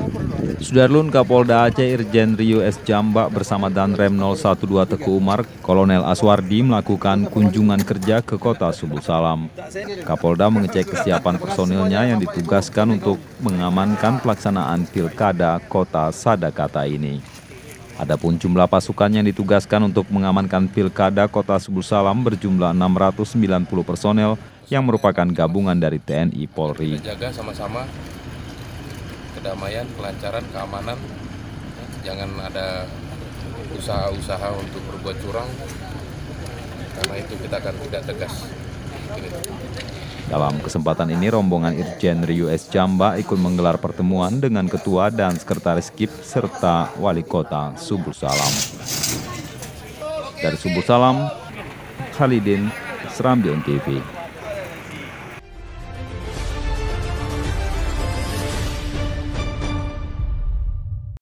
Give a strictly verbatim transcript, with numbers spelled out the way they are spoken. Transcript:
Sudarlun Kapolda Aceh Irjen Rio S. Jambak bersama Danrem nol satu dua Teguh Umar, Kolonel Aswardi melakukan kunjungan kerja ke kota Subuh Salam. Kapolda mengecek kesiapan personilnya yang ditugaskan untuk mengamankan pelaksanaan Pilkada Kota Sadakata ini. Adapun jumlah pasukan yang ditugaskan untuk mengamankan Pilkada Kota Subuh Salam berjumlah enam ratus sembilan puluh personel yang merupakan gabungan dari T N I Polri. Kita jaga sama-sama kedamaian, kelancaran, keamanan. Jangan ada usaha-usaha untuk berbuat curang, karena itu kita akan tidak tegas. Dalam kesempatan ini, rombongan Irjen Rio S. Jambak ikut menggelar pertemuan dengan Ketua dan Sekretaris K I P serta Wali Kota Subuh Salam. Dari Subuh Salam, Khalidin, Serambion T V.